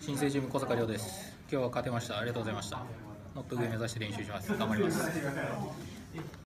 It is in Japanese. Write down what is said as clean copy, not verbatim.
新生チーム小坂亮です。今日は勝てました。ありがとうございました。もっと上目指して練習します。頑張ります。